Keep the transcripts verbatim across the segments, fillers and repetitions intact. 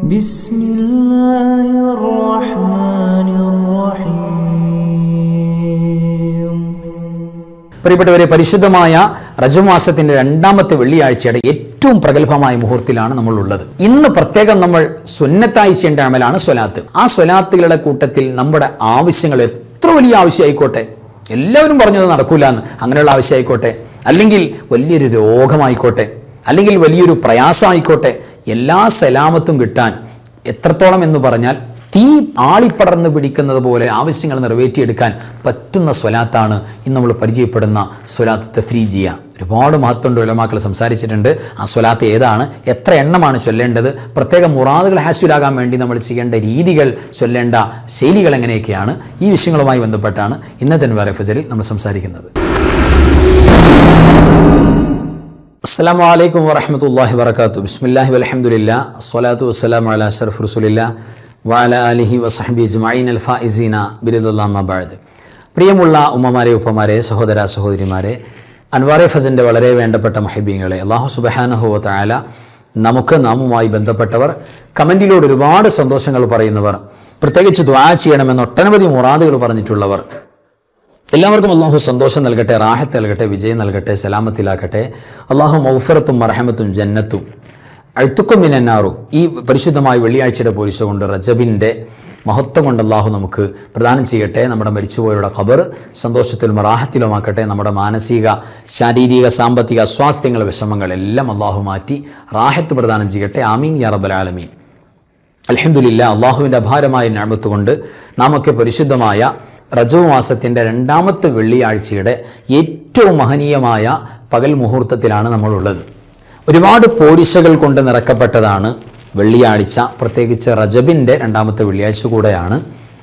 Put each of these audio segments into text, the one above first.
ബിസ്മില്ലാഹിർ റഹ്മാനിർ റഹീം. പ്രിയപ്പെട്ടവരെ, പരിശുദ്ധമായ റജബ് മാസത്തിന്റെ രണ്ടാമത്തെ വെള്ളിയാഴ്ചയുടെ ഏറ്റവും പ്രഗത്ഭമായ മുഹൂർത്തിലാണ് നമ്മൾ ഉള്ളത്. ഇന്ന് പ്രത്യേകം നമ്മൾ സുന്നത്തായി ചെയ്യേണ്ട അമലാണ് സ്വലാത്ത്. ആ സ്വലാത്തുകളുടെ കൂട്ടത്തിൽ നമ്മുടെ ആവശ്യങ്ങൾ എത്ര വലിയ ആവശ്യമായിക്കോട്ടെ, എല്ലാവരും പറഞ്ഞത് നടക്കൂല എന്ന്, അങ്ങനെയുള്ള ആവശ്യമായിക്കോട്ടെ, അല്ലെങ്കിൽ വലിയൊരു രോഗമായിക്കോട്ടെ, അല്ലെങ്കിൽ വലിയൊരു പ്രയാസമായിക്കോട്ടെ, എല്ലാ സലാമത്തും കിട്ടാൻ എത്രത്തോളം എന്ന് പറഞ്ഞാൽ തീ ആളിപ്പടർന്ന് പിടിക്കുന്നത് പോലെ ആവശ്യങ്ങൾ നിറവേറ്റിയെടുക്കാൻ പറ്റുന്ന സ്വലാത്താണ് ഇന്ന് നമ്മൾ പരിചയപ്പെടുന്ന സ്വലാത്ത് തഫ്രീജിയ. ഒരുപാട് മഹത്വമുണ്ട്, ഉലമാക്കൾ സംസാരിച്ചിട്ടുണ്ട്. ആ സ്വലാത്ത് ഏതാണ്, എത്ര എണ്ണമാണ് ചൊല്ലേണ്ടത്, പ്രത്യേക മുറാദുകൾ ഹാസ്യലാകാൻ വേണ്ടി നമ്മൾ ചെയ്യേണ്ട രീതികൾ, ചൊല്ലേണ്ട ശൈലികൾ എങ്ങനെയൊക്കെയാണ്, ഈ വിഷയങ്ങളുമായി ബന്ധപ്പെട്ടാണ് ഇന്നത്തെ അൻവാർ ഫജറിൽ നമ്മൾ സംസാരിക്കുന്നത്. അസ്സലാമു അലൈക്കും വറഹ്മത്തുള്ളാഹി വബറകാതുഹു. ബിസ്മില്ലാഹി വൽഹംദുലില്ലാ വസ്സലാത്തു വസ്സലാമു അലാ അഷ്റഫി റസൂലില്ലാ വഅലാ ആലിഹി വസഹ്ബിഹി അജ്മഈൻ അൽ ഫായിസീന ബിറിദല്ലാഹി അമ്മാ ബഅദ്. പ്രിയമുള്ള ഉമ്മമാരെ, ഉപ്പമാരെ, സഹോദര സഹോദരിമാരെ, അൻവാർ ഫജറിൻ്റെ വളരെ വേണ്ടപ്പെട്ട മുഹിബ്ബീങ്ങളെ, അല്ലാഹു സുബ്ഹാനഹു വ തആല നമുക്ക് നാമുമായി ബന്ധപ്പെട്ടവർ, കമൻറ്റിലൂടെ ഒരുപാട് സന്തോഷങ്ങൾ പറയുന്നവർ, പ്രത്യേകിച്ച് ദുആ ചെയ്യണമെന്ന് ഒട്ടനവധി മുറാദുകൾ പറഞ്ഞിട്ടുള്ളവർ, എല്ലാവർക്കും അള്ളാഹു സന്തോഷം നൽകട്ടെ, റാഹത്ത് നൽകട്ടെ, വിജയം നൽകട്ടെ, സലാമത്തിലാക്കട്ടെ. അള്ളാഹു മൗഫറത്തും മർഹമത്തും ജന്നത്തും അഴുത്തുക്കും മിനന്നാറും ഈ പരിശുദ്ധമായ വെള്ളിയാഴ്ചയുടെ പോരിശ കൊണ്ട് റജബിൻ്റെ മഹത്വം കൊണ്ട് അള്ളാഹു നമുക്ക് പ്രദാനം ചെയ്യട്ടെ. നമ്മുടെ മരിച്ചുപോയവരുടെ ഖബർ സന്തോഷത്തിലും റാഹത്തിലുമാക്കട്ടെ. നമ്മുടെ മാനസിക, ശാരീരിക, സാമ്പത്തിക അസ്വാസ്ഥ്യങ്ങൾ, വിഷമങ്ങൾ എല്ലാം അള്ളാഹു മാറ്റി റാഹത്ത് പ്രദാനം ചെയ്യട്ടെ. ആമീൻ യാ റബ്ബൽ ആലമീൻ. അൽഹംദുലില്ലാ, അള്ളാഹുവിൻ്റെ അപാരമായ നിഅമത്ത് കൊണ്ട് നാമൊക്കെ പരിശുദ്ധമായ റജബ് മാസത്തിൻ്റെ രണ്ടാമത്തെ വെള്ളിയാഴ്ചയുടെ ഏറ്റവും മഹനീയമായ പകൽ മുഹൂർത്തത്തിലാണ് നമ്മളുള്ളത്. ഒരുപാട് പോരിശകൾ കൊണ്ട് നിറക്കപ്പെട്ടതാണ് വെള്ളിയാഴ്ച, പ്രത്യേകിച്ച് റജബിൻ്റെ രണ്ടാമത്തെ വെള്ളിയാഴ്ച കൂടെയാണ്.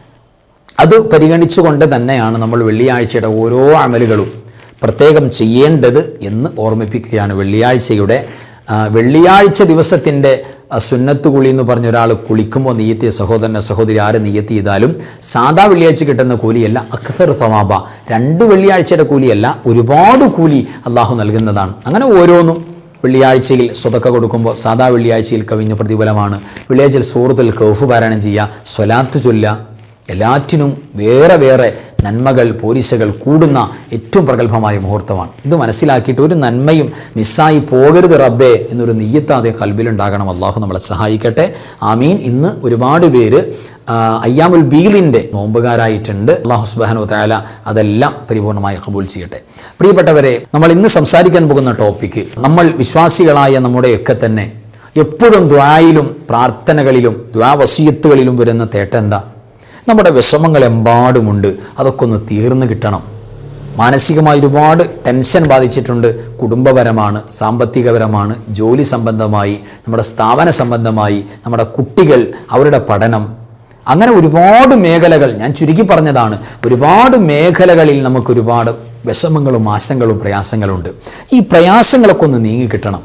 അത് പരിഗണിച്ചുകൊണ്ട് തന്നെയാണ് നമ്മൾ വെള്ളിയാഴ്ചയുടെ ഓരോ അമലുകളും പ്രത്യേകം ചെയ്യേണ്ടത് എന്ന് ഓർമ്മിപ്പിക്കുകയാണ്. വെള്ളിയാഴ്ചയുടെ വെള്ളിയാഴ്ച ദിവസത്തിൻ്റെ സുന്നത്ത് കുളി എന്ന് പറഞ്ഞ ഒരാൾ കുളിക്കുമ്പോൾ നീയത്തിയ സഹോദരനെ സഹോദരി ആര് നീയത്ത് ചെയ്താലും സാധാ വെള്ളിയാഴ്ച കിട്ടുന്ന കൂലിയല്ല, അക്തർ സവാബ, രണ്ട് വെള്ളിയാഴ്ചയുടെ കൂലിയല്ല, ഒരുപാട് കൂലി അള്ളാഹു നൽകുന്നതാണ്. അങ്ങനെ ഓരോന്നും വെള്ളിയാഴ്ചയിൽ സ്വതക്ക കൊടുക്കുമ്പോൾ സാധാ വെള്ളിയാഴ്ചയിൽ കവിഞ്ഞ പ്രതിഫലമാണ്. വെള്ളിയാഴ്ചയിൽ സൂറത്തുൽ കൗഫ് പാരായണം ചെയ്യുക, സ്വലാത്ത് ചൊല്ലുക, എല്ലാറ്റിനും വേറെ വേറെ നന്മകൾ, പോരിശകൾ കൂടുന്ന ഏറ്റവും പ്രഗത്ഭമായ മുഹൂർത്തമാണ്. ഇത് മനസ്സിലാക്കിയിട്ട് ഒരു നന്മയും മിസ്സായി പോകരുത് റബ്ബേ എന്നൊരു നിയ്യത്ത് അതേ കൽബിലുണ്ടാകണം. അള്ളാഹു നമ്മളെ സഹായിക്കട്ടെ, ആമീൻ. ഇന്ന് ഒരുപാട് പേര് അയ്യാമുൽ ബീലിൻ്റെ നോമ്പുകാരായിട്ടുണ്ട്. അള്ളാഹു സുബ്ഹാനഹു വ തആല അതെല്ലാം പരിപൂർണമായി ഖബൂൽ ചെയ്യട്ടെ. പ്രിയപ്പെട്ടവരെ, നമ്മൾ ഇന്ന് സംസാരിക്കാൻ പോകുന്ന ടോപ്പിക്ക്, നമ്മൾ വിശ്വാസികളായ നമ്മുടെയൊക്കെ തന്നെ എപ്പോഴും ദുആയിലും പ്രാർത്ഥനകളിലും ദുആ വസിയത്തുകളിലും വരുന്ന തേട്ടം എന്താ? നമ്മുടെ വിഷമങ്ങൾ എമ്പാടുമുണ്ട്, അതൊക്കെ ഒന്ന് തീർന്നു കിട്ടണം. മാനസികമായി ഒരുപാട് ടെൻഷൻ ബാധിച്ചിട്ടുണ്ട്. കുടുംബപരമാണ്, സാമ്പത്തികപരമാണ്, ജോലി സംബന്ധമായി, നമ്മുടെ സ്ഥാപന സംബന്ധമായി, നമ്മുടെ കുട്ടികൾ, അവരുടെ പഠനം, അങ്ങനെ ഒരുപാട് മേഖലകൾ, ഞാൻ ചുരുക്കി പറഞ്ഞതാണ്, ഒരുപാട് മേഖലകളിൽ നമുക്കൊരുപാട് വിഷമങ്ങളും ആശങ്കകളും പ്രയാസങ്ങളുണ്ട്. ഈ പ്രയാസങ്ങളൊക്കെ ഒന്ന് നീങ്ങിക്കിട്ടണം,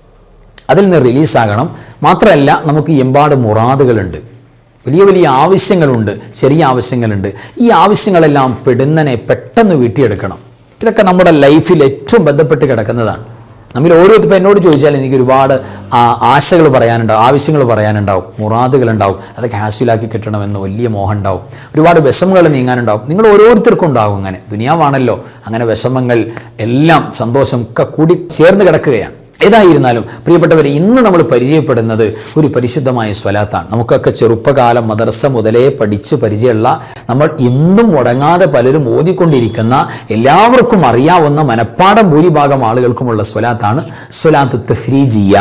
അതിൽ നിന്ന് റിലീസാകണം. മാത്രമല്ല, നമുക്ക് എമ്പാട് മുറാദുകളുണ്ട്, വലിയ വലിയ ആവശ്യങ്ങളുണ്ട്, ചെറിയ ആവശ്യങ്ങളുണ്ട്. ഈ ആവശ്യങ്ങളെല്ലാം പെടുന്നനെ പെട്ടെന്ന് വീട്ടിയെടുക്കണം. ഇതൊക്കെ നമ്മുടെ ലൈഫിൽ ഏറ്റവും ബന്ധപ്പെട്ട് കിടക്കുന്നതാണ്. നമ്മൾ ഓരോരുത്തരും എന്നോട് ചോദിച്ചാൽ എനിക്ക് ഒരുപാട് ആശകൾ പറയാനുണ്ടാവും, ആവശ്യങ്ങൾ പറയാനുണ്ടാവും, മുറാദുകളുണ്ടാവും, അതൊക്കെ ഹാസ്യലാക്കി കിട്ടണമെന്ന് വലിയ മോഹം ഉണ്ടാവും, ഒരുപാട് വിഷമങ്ങൾ നീങ്ങാനുണ്ടാവും. നിങ്ങൾ ഓരോരുത്തർക്കും ഉണ്ടാവും. അങ്ങനെ ദുനിയാവാണല്ലോ, അങ്ങനെ വിഷമങ്ങൾ എല്ലാം സന്തോഷം ഒക്കെ കൂടി ചേർന്ന് കിടക്കുകയാണ്. ഏതായിരുന്നാലും പ്രിയപ്പെട്ടവരെ, ഇന്ന് നമ്മൾ പരിചയപ്പെടുന്നത് ഒരു പരിശുദ്ധമായ സ്വലാത്താണ്. നമുക്കൊക്കെ ചെറുപ്പകാലം മദർസ മുതലേ പഠിച്ച് പരിചയമുള്ള, നമ്മൾ ഇന്നും മുടങ്ങാതെ പലരും ഓതിക്കൊണ്ടിരിക്കുന്ന, എല്ലാവർക്കും അറിയാവുന്ന, മനപ്പാഠം ഭൂരിഭാഗം ആളുകൾക്കുമുള്ള സ്വലാത്താണ് സ്വലാത്തു തഫ്രീജിയ,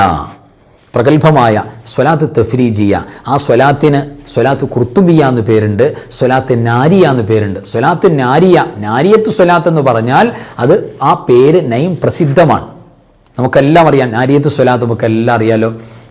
പ്രഗത്ഭമായ സ്വലാത്തു തഫ്രീജിയ. ആ സ്വലാത്തിന് സ്വലാത്തു ഖുർത്തുബിയ എന്ന് പേരുണ്ട്, സ്വലാത്ത് നാരിയ എന്ന് പേരുണ്ട്. സ്വലാത്തു നാരിയ, നാരിയത്ത് സ്വലാത്ത് എന്ന് പറഞ്ഞാൽ അത് ആ പേര് നയം പ്രസിദ്ധമാണ്. നമുക്കെല്ലാം അറിയാം നാരിയത്ത് സ്വലാത്ത്, നമുക്കെല്ലാം അറിയാലോ.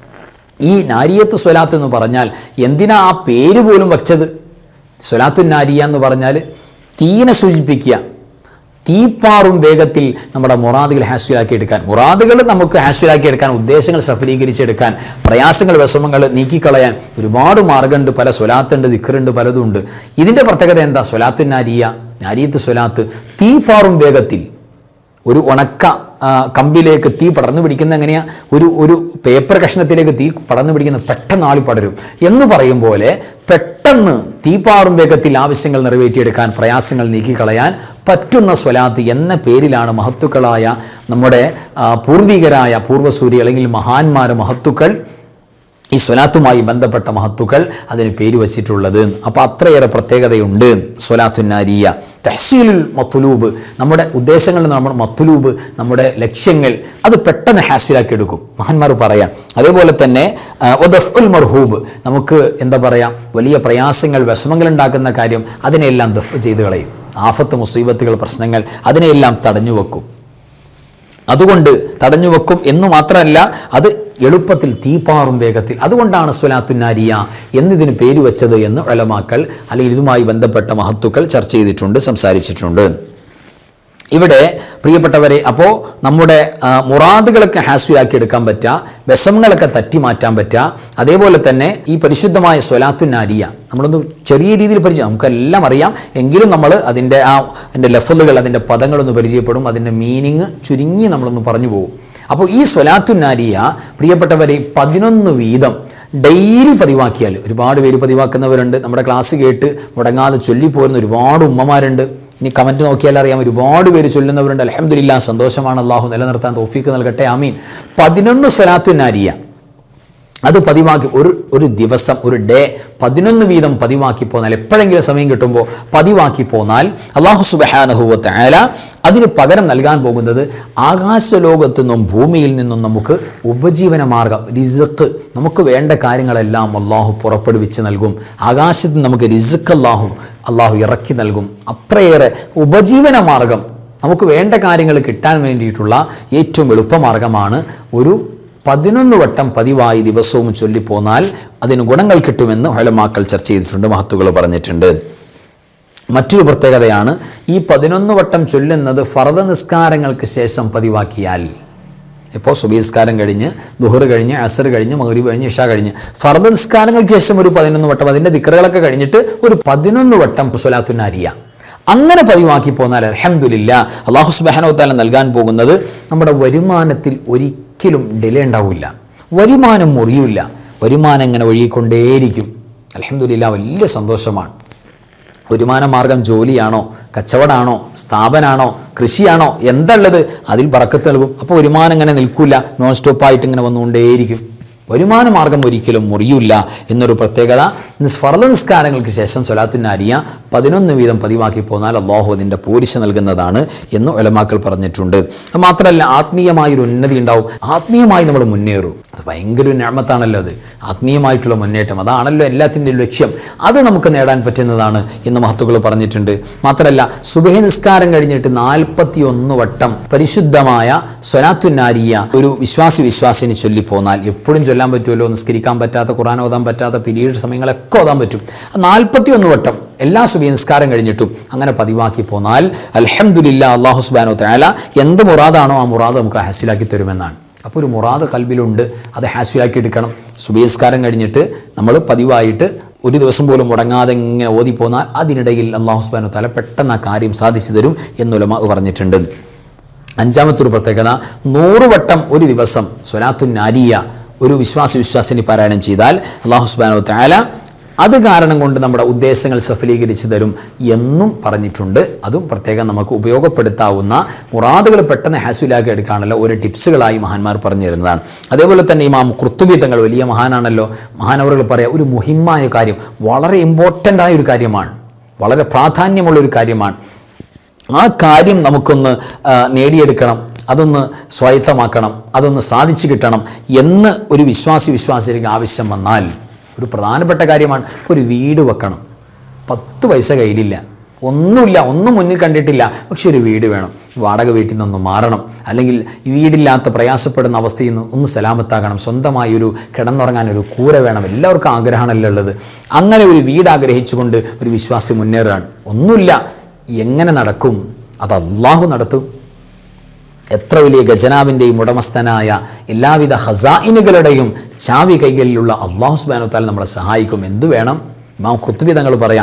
ഈ നാരിയത്ത് സ്വലാത്ത് എന്ന് പറഞ്ഞാൽ എന്തിനാ ആ പേര് പോലും വച്ചത്? സ്വലാത്തു നാരിയ എന്ന് പറഞ്ഞാൽ തീനെ സൂചിപ്പിക്കുക, തീപ്പാറും വേഗത്തിൽ നമ്മുടെ മുറാദുകൾ ഹാസ്യലാക്കി എടുക്കാൻ, മുറാദുകൾ നമുക്ക് ഹാസ്യലാക്കി എടുക്കാൻ, ഉദ്ദേശങ്ങൾ സഫലീകരിച്ചെടുക്കാൻ, പ്രയാസങ്ങൾ, വിഷമങ്ങൾ നീക്കിക്കളയാൻ ഒരുപാട് മാർഗമുണ്ട്. പല സ്വലാത്തുണ്ട്, ദിക്റുണ്ട്, പലതുണ്ട്. ഇതിൻ്റെ പ്രത്യേകത എന്താ? സ്വലാത്തു നാരിയ, നാരിയത്ത് സ്വലാത്ത് തീപ്പാറും വേഗത്തിൽ, ഒരു ഉണക്ക കമ്പിലേക്ക് തീ പടർന്നു പിടിക്കുന്ന എങ്ങനെയാ, ഒരു ഒരു പേപ്പർ കഷ്ണത്തിലേക്ക് തീ പടർന്നു പിടിക്കുന്ന പെട്ടെന്ന് ആളി പടരും എന്ന് പറയും പോലെ പെട്ടെന്ന് തീപാറും വേഗത്തിൽ ആവശ്യങ്ങൾ നിറവേറ്റിയെടുക്കാൻ, പ്രയാസങ്ങൾ നീക്കിക്കളയാൻ പറ്റുന്ന സ്വലാത്ത് എന്ന പേരിലാണ് മഹത്തുക്കളായ നമ്മുടെ പൂർവികരായ പൂർവ്വസൂരി അല്ലെങ്കിൽ മഹാന്മാർ മഹത്തുക്കൾ, ഈ സ്വലാത്തുമായി ബന്ധപ്പെട്ട മഹത്തുക്കൾ അതിന് പേര് വച്ചിട്ടുള്ളത്. അപ്പോൾ അത്രയേറെ പ്രത്യേകതയുണ്ട് സ്വലാത്തുന്നാരിയ. തഹ്സീലുൽ മത്ലൂബ്, നമ്മുടെ ഉദ്ദേശങ്ങളിൽ നമ്മുടെ മത്ലൂബ്, നമ്മുടെ ലക്ഷ്യങ്ങൾ അത് പെട്ടെന്ന് ഹാസിലാക്കി എടുക്കും മഹാന്മാർ പറയാം. അതേപോലെ തന്നെ വദഫ്ഉൽ മർഹൂബ്, നമുക്ക് എന്താ പറയുക, വലിയ പ്രയാസങ്ങൾ വിഷമങ്ങൾ ഉണ്ടാക്കുന്ന കാര്യം അതിനെല്ലാം ദഫ് ചെയ്ത് കളയും. ആഫത്ത് മുസീബത്തുകൾ പ്രശ്നങ്ങൾ അതിനെല്ലാം തടഞ്ഞു വെക്കും. അതുകൊണ്ട് തടഞ്ഞു വെക്കും എന്ന് മാത്രമല്ല, അത് എളുപ്പത്തിൽ തീപാറും വേഗത്തിൽ. അതുകൊണ്ടാണ് സ്വലാത്തുന്നാരിയ എന്നിതിന് പേര് വെച്ചത് എന്ന് ഉലമാക്കൾ അല്ലെങ്കിൽ ഇതുമായി ബന്ധപ്പെട്ട മഹത്തുക്കൾ ചർച്ച ചെയ്തിട്ടുണ്ട്, സംസാരിച്ചിട്ടുണ്ട്. ഇവിടെ പ്രിയപ്പെട്ടവരെ, അപ്പോൾ നമ്മുടെ മുറാദുകളൊക്കെ ഹാസ്യാക്കി എടുക്കാൻ പറ്റുക, വിഷമങ്ങളൊക്കെ തട്ടി മാറ്റാൻ പറ്റുക. അതേപോലെ തന്നെ ഈ പരിശുദ്ധമായ സ്വലാത്തുന്നാരിയ നമ്മളൊന്ന് ചെറിയ രീതിയിൽ പരിചയം, നമുക്കെല്ലാം അറിയാം എങ്കിലും നമ്മൾ അതിൻ്റെ ആ അതിൻ്റെ ലഫ്ളുകൾ, അതിൻ്റെ പദങ്ങളൊന്ന് പരിചയപ്പെടും, അതിൻ്റെ മീനിങ് ചുരുങ്ങി നമ്മളൊന്ന് പറഞ്ഞു പോകും. അപ്പോൾ ഈ സ്വലാത്തുന്നാരിയ പ്രിയപ്പെട്ടവരെ പതിനൊന്ന് വീതം ഡെയിലി പതിവാക്കിയാൽ, ഒരുപാട് പേര് പതിവാക്കുന്നവരുണ്ട്, നമ്മുടെ ക്ലാസ് കേട്ട് മുടങ്ങാതെ ചൊല്ലിപ്പോരുന്ന ഒരുപാട് ഉമ്മമാരുണ്ട്. ഇനി കമൻറ്റ് നോക്കിയാൽ അറിയാം, ഒരുപാട് പേര് ചൊല്ലുന്നവരുണ്ട്. അൽഹംദുലില്ലാഹ്, സന്തോഷമാണ്. അള്ളാഹു നിലനിർത്താൻ തൗഫീക്ക് നൽകട്ടെ, ആമീൻ. പതിനൊന്ന് സ്വലാത്തുന്നാരിയ അത് പതിവാക്കി ഒരു ഒരു ദിവസം ഒരു ഡേ പതിനൊന്ന് വീതം പതിവാക്കി പോന്നാൽ, എപ്പോഴെങ്കിലും സമയം കിട്ടുമ്പോൾ പതിവാക്കി പോന്നാൽ അല്ലാഹു സുബ്ഹാനഹു വ തആല അതിന് പകരം നൽകാൻ പോകുന്നത് ആകാശലോകത്തു നിന്നും ഭൂമിയിൽ നിന്നും നമുക്ക് ഉപജീവന മാർഗം, റിസ്ഖ്, നമുക്ക് വേണ്ട കാര്യങ്ങളെല്ലാം അള്ളാഹു പുറപ്പെടുവിച്ച് നൽകും. ആകാശത്ത് നിന്ന് നമുക്ക് റിസ്ഖ് അള്ളാഹു അള്ളാഹു ഇറക്കി നൽകും. അത്രയേറെ ഉപജീവന മാർഗം, നമുക്ക് വേണ്ട കാര്യങ്ങൾ കിട്ടാൻ വേണ്ടിയിട്ടുള്ള ഏറ്റവും എളുപ്പമാർഗമാണ് ഒരു പതിനൊന്ന് വട്ടം പതിവായി ദിവസവും ചൊല്ലിപ്പോന്നാൽ അതിന് ഗുണങ്ങൾ കിട്ടുമെന്ന് ഉലമാക്കൾ ചർച്ച ചെയ്തിട്ടുണ്ട്, മഹത്തുക്കൾ പറഞ്ഞിട്ടുണ്ട്. മറ്റൊരു പ്രത്യേകതയാണ് ഈ പതിനൊന്ന് വട്ടം ചൊല്ലുന്നത് ഫർദ് നിസ്കാരങ്ങൾക്ക് ശേഷം പതിവാക്കിയാൽ. ഇപ്പോൾ സുബഹി നിസ്കാരം കഴിഞ്ഞ്, ദുഹർ കഴിഞ്ഞ്, അസർ കഴിഞ്ഞ്, മഗ്രിബ് കഴിഞ്ഞ്, ഇശാ കഴിഞ്ഞ് ഫർദ് നിസ്കാരങ്ങൾക്ക് ശേഷം ഒരു പതിനൊന്ന് വട്ടം, അതിൻ്റെ ദിക്റുകളൊക്കെ കഴിഞ്ഞിട്ട് ഒരു പതിനൊന്ന് വട്ടം സ്വലാത്തുന്നാരിയ അങ്ങനെ പതിവാക്കി പോന്നാൽ അൽഹംദുലില്ലാഹ് അല്ലാഹു സുബ്ഹാനഹു വ തആല നൽകാൻ പോകുന്നത് നമ്മുടെ വരുമാനത്തിൽ ഒരിക്കലും ഡിലേ ഉണ്ടാവില്ല, വരുമാനം മുറിയില്ല, വരുമാനം ഇങ്ങനെ ഒഴുകിക്കൊണ്ടേയിരിക്കും. അൽഹംദുലില്ലാഹ് വലിയ സന്തോഷമാണ്. വരുമാന മാർഗം ജോലിയാണോ, കച്ചവടമാണോ, സ്ഥാപനമാണോ, കൃഷിയാണോ, എന്തുള്ളത് അതിൽ ബറക്കത്ത് നൽകും. അപ്പോൾ വരുമാനം ഇങ്ങനെ നിൽക്കില്ല, നോൺ സ്റ്റോപ്പായിട്ട് ഇങ്ങനെ വന്നുകൊണ്ടേയിരിക്കും. വരുമാന മാർഗം ഒരിക്കലും മുറിയില്ല എന്നൊരു പ്രത്യേകത ഫർദ് നിസ്കാരങ്ങൾക്ക് ശേഷം സ്വലാത്തുന്നാരിയ പതിനൊന്ന് വീതം പതിവാക്കി പോന്നാൽ അല്ലാഹു അതിൻ്റെ പോരിശ നൽകുന്നതാണ് എന്ന് ഉലമാക്കൾ പറഞ്ഞിട്ടുണ്ട്. മാത്രമല്ല ആത്മീയമായൊരു ഉന്നതി ഉണ്ടാവും, ആത്മീയമായി നമ്മൾ മുന്നേറും. അത് ഭയങ്കര ഒരു നിഅമത്താണല്ലോ, അത് ആത്മീയമായിട്ടുള്ള മുന്നേറ്റം, അതാണല്ലോ എല്ലാത്തിൻ്റെയും ലക്ഷ്യം. അത് നമുക്ക് നേടാൻ പറ്റുന്നതാണ് എന്ന് മഹത്തുക്കൾ പറഞ്ഞിട്ടുണ്ട്. മാത്രമല്ല സുബഹി നിസ്കാരം കഴിഞ്ഞിട്ട് നാൽപ്പത്തി ഒന്ന് വട്ടം പരിശുദ്ധമായ സ്വലാത്തുന്നാരിയ ഒരു വിശ്വാസി വിശ്വാസിനി ചൊല്ലിപ്പോന്നാൽ, എപ്പോഴും ചൊല്ലാൻ പറ്റുമല്ലോ, നിസ്കരിക്കാൻ പറ്റാത്ത, ഖുർആൻ ഓതാൻ പറ്റാത്ത പീരീഡ് സമയങ്ങളൊക്കെ ഓതാൻ പറ്റും. നാൽപ്പത്തി ഒന്ന് വട്ടം എല്ലാ സുബഹി നിസ്കാരം കഴിഞ്ഞിട്ടും അങ്ങനെ പതിവാക്കി പോന്നാൽ അൽഹംദുലില്ലാഹ് അല്ലാഹു സുബ്ഹാനഹു വ തആല എന്ത് മുറാദാണോ ആ മുറാദ് നമുക്ക് ഹാസിലാക്കി തരുമെന്നാണ്. അപ്പോൾ ഒരു മുറാദ് കൽബിലുണ്ട്, അത് ഹാസിലാക്കി എടുക്കണം. സുബഹി നിസ്കാരം കഴിഞ്ഞിട്ട് നമ്മൾ പതിവായിട്ട് ഒരു ദിവസം പോലും മുടങ്ങാതെ ഇങ്ങനെ ഓതിപ്പോന്നാൽ അതിനിടയിൽ അല്ലാഹു സുബ്ഹാനഹു വ തആല പെട്ടെന്ന് ആ കാര്യം സാധിച്ചു തരും എന്ന് ഉലമാ പറഞ്ഞിട്ടുണ്ട്. അഞ്ചാമത്തെ ഒരു പ്രത്യേകത, നൂറ് വട്ടം ഒരു ദിവസം സ്വലാത്തുന്നാരിയ ഒരു വിശ്വാസി വിശ്വാസിനി പാരായണം ചെയ്താൽ അല്ലാഹു സുബ്ഹാനഹു വ തആല അത് കാരണം കൊണ്ട് നമ്മുടെ ഉദ്ദേശങ്ങൾ സഫലീകരിച്ച് തരും എന്നും പറഞ്ഞിട്ടുണ്ട്. അതും പ്രത്യേകം നമുക്ക് ഉപയോഗപ്പെടുത്താവുന്ന മുറാദുകൾ പെട്ടെന്ന് ഹാസിലാക്കി എടുക്കാണല്ലോ ഒരു ടിപ്സുകളായി മഹാന്മാർ പറഞ്ഞു തരുന്നതാണ്. അതേപോലെ തന്നെ ഇമാം ഖുർത്തുബി തങ്ങൾ വലിയ മഹാനാണല്ലോ, മഹാനവറുകൾ പറയാം ഒരു മുഹിമ്മായ കാര്യം, വളരെ ഇമ്പോർട്ടൻ്റ് ആയ ഒരു കാര്യമാണ്, വളരെ പ്രാധാന്യമുള്ളൊരു കാര്യമാണ്. ആ കാര്യം നമുക്കൊന്ന് നേടിയെടുക്കണം, അതൊന്ന് സ്വായത്തമാക്കണം, അതൊന്ന് സാധിച്ചു കിട്ടണം എന്ന് ഒരു വിശ്വാസി വിശ്വാസിക്ക് ആവശ്യം വന്നാൽ ഒരു പ്രധാനപ്പെട്ട കാര്യമാണ്. ഒരു വീട് വെക്കണം, പത്ത് പൈസ കയ്യിലില്ല, ഒന്നുമില്ല, ഒന്നും മുന്നിൽ കണ്ടിട്ടില്ല, പക്ഷെ ഒരു വീട് വേണം. വാടക വീട്ടിൽ നിന്നൊന്ന് മാറണം, അല്ലെങ്കിൽ വീടില്ലാത്ത പ്രയാസപ്പെടുന്ന അവസ്ഥയിൽ നിന്ന് ഒന്ന് സലാമത്താകണം, സ്വന്തമായി ഒരു കിടന്നുറങ്ങാൻ ഒരു കൂര വേണം. എല്ലാവർക്കും ആഗ്രഹമാണല്ലോ ഉള്ളത്. അങ്ങനെ ഒരു വീട് ആഗ്രഹിച്ചുകൊണ്ട് ഒരു വിശ്വാസി മുന്നേറുകയാണ്. ഒന്നുമില്ല, എങ്ങനെ നടക്കും? അത് അല്ലാഹു നടത്തും. എത്ര വലിയ ഖജനാവിൻ്റെയും ഉടമസ്ഥനായ എല്ലാവിധ ഖസായിനുകളുടെയും ചാവി കൈകളിലുള്ള അല്ലാഹു സുബ്ഹാനഹു വ തആല നമ്മളെ സഹായിക്കും. എന്തു വേണം? ഇമാം ഖുർത്തുബി തങ്ങൾ പറയാം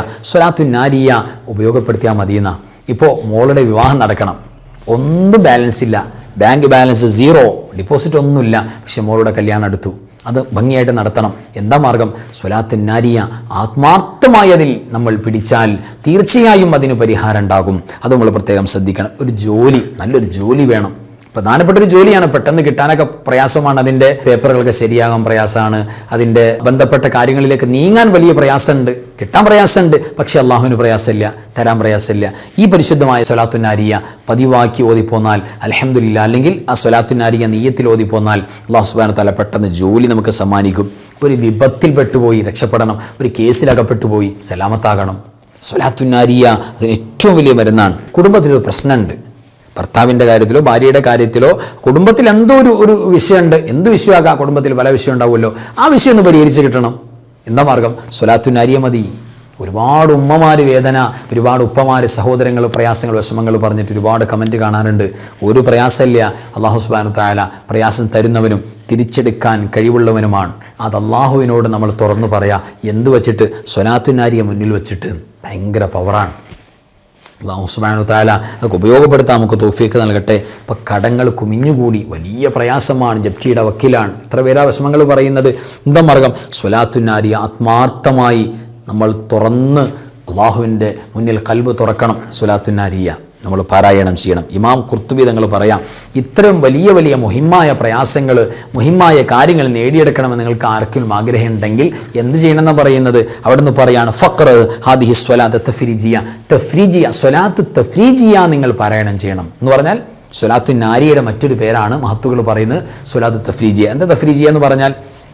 സ്വലാത്തുന്നാരിയ ഉപയോഗപ്പെടുത്തിയാൽ മതിയെന്ന. ഇപ്പോൾ മോളുടെ വിവാഹം നടക്കണം, ഒന്നും ബാലൻസ് ഇല്ല, ബാങ്ക് ബാലൻസ് സീറോ, ഡിപ്പോസിറ്റ് ഒന്നുമില്ല, പക്ഷെ മോളുടെ കല്യാണം അടുത്തു, അത് ഭംഗിയായിട്ട് നടത്തണം. എന്താ മാർഗം? സ്വലാത്തുൻ നാരിയ ആത്മാർത്ഥമായി അതിൽ നമ്മൾ പിടിച്ചാൽ തീർച്ചയായും അതിന് പരിഹാരം ഉണ്ടാകും. അത് നമ്മൾ പ്രത്യേകം ശ്രദ്ധിക്കണം. ഒരു ജോലി, നല്ലൊരു ജോലി വേണം. പ്രധാനപ്പെട്ട ഒരു ജോലിയാണ്, പെട്ടെന്ന് കിട്ടാനൊക്കെ പ്രയാസമാണ്, അതിൻ്റെ പേപ്പറുകളൊക്കെ ശരിയാകാൻ പ്രയാസമാണ്, അതിൻ്റെ ബന്ധപ്പെട്ട കാര്യങ്ങളിലേക്ക് നീങ്ങാൻ വലിയ പ്രയാസമുണ്ട്, കിട്ടാൻ പ്രയാസമുണ്ട്. പക്ഷേ അള്ളാഹുവിന് പ്രയാസമില്ല, തരാൻ പ്രയാസമില്ല. ഈ പരിശുദ്ധമായ സ്വലാത്തുൻ നാരിയ പതിവാക്കി ഓതിപ്പോന്നാൽ അൽഹംദുലില്ലാ, അല്ലെങ്കിൽ ആ സ്വലാത്തുൻ നാരിയ നീയത്തിൽ ഓതിപ്പോന്നാൽ അള്ളാഹു സുബ്ഹാനഹു വ തആല പെട്ടെന്ന് ജോലി നമുക്ക് സമ്മാനിക്കും. ഒരു വിപത്തിൽ പെട്ടുപോയി രക്ഷപ്പെടണം, ഒരു കേസിലകപ്പെട്ടുപോയി സലാമത്താകണം. സ്വലാത്തുൻ നാരിയ അതിന് ഏറ്റവും വലിയ മരുന്നാണ്. കുടുംബത്തിലൊരു പ്രശ്നമുണ്ട്, ഭർത്താവിൻ്റെ കാര്യത്തിലോ ഭാര്യയുടെ കാര്യത്തിലോ കുടുംബത്തിൽ എന്തോ ഒരു ഒരു വിഷയമുണ്ട്, എന്ത് വിഷയമാകാം, കുടുംബത്തിൽ പല വിഷയം ഉണ്ടാവുമല്ലോ, ആ വിഷയം ഒന്ന് പരിഹരിച്ച് കിട്ടണം. എന്താ മാർഗം? സ്വലാത്തുൻ നാരിയ മതി. ഒരുപാട് ഉമ്മമാർ വേദന, ഒരുപാട് ഉപ്പമാർ സഹോദരങ്ങൾ പ്രയാസങ്ങൾ വിഷമങ്ങൾ പറഞ്ഞിട്ട് ഒരുപാട് കമൻറ്റ് കാണാറുണ്ട്. ഒരു പ്രയാസമില്ല, അള്ളാഹു സുബ്ഹാനഹു വ തആല പ്രയാസം തരുന്നവനും തിരിച്ചെടുക്കാൻ കഴിവുള്ളവനുമാണ്. അത് അള്ളാഹുവിനോട് നമ്മൾ തുറന്നു പറയാം. എന്ത് വെച്ചിട്ട്? സ്വലാത്തുൻ നാരിയ മുന്നിൽ വെച്ചിട്ട്. ഭയങ്കര പവറാണ്. അല്ലാഹു സുബ്ഹാനഹു വ തആല അതൊക്കെ ഉപയോഗപ്പെടുത്താൻ നമുക്ക് തൗഫീഖ് നൽകട്ടെ. ഇപ്പം കടങ്ങൾ കുമിഞ്ഞുകൂടി വലിയ പ്രയാസമാണ്, ജപ്തിയുടെ വക്കീലാണ്, എത്ര പേരാ വിഷമങ്ങൾ പറയുന്നത്. എന്താ മാർഗം? സ്വലാത്തുൻ നാരിയ ആത്മാർത്ഥമായി നമ്മൾ തുറന്ന് അള്ളാഹുവിൻ്റെ മുന്നിൽ ഖൽബ് തുറക്കണം. സ്വലാത്തുൻ നാരിയ നമ്മൾ പാരായണം ചെയ്യണം. ഇമാം ഖുർത്തുബി തങ്ങൾ പറയാം, ഇത്രയും വലിയ വലിയ മുഹിമ്മായ പ്രയാസങ്ങൾ, മുഹിമ്മായ കാര്യങ്ങൾ നേടിയെടുക്കണമെന്ന് നിങ്ങൾക്ക് ആർക്കും ആഗ്രഹം ഉണ്ടെങ്കിൽ എന്ത് ചെയ്യണമെന്ന് പറയുന്നത് അവിടെ നിന്ന് പറയാണ്, ഫഖ്ർ ഹാദിഹി സ്വലാത്ത് തഫ്രീജിയ, തഫ്രീജിയ സ്വലാത്ത് തഫ്രീജിയ നിങ്ങൾ പാരായണം ചെയ്യണം എന്ന് പറഞ്ഞാൽ സ്വലാത്തുൻ നാരിയയുടെ മറ്റൊരു പേരാണ് മഹത്തുകൾ പറയുന്നത് സ്വലാത്ത് തഫ്രീജിയ. എന്താ തഫ്രീജിയ എന്ന് പറഞ്ഞാൽ?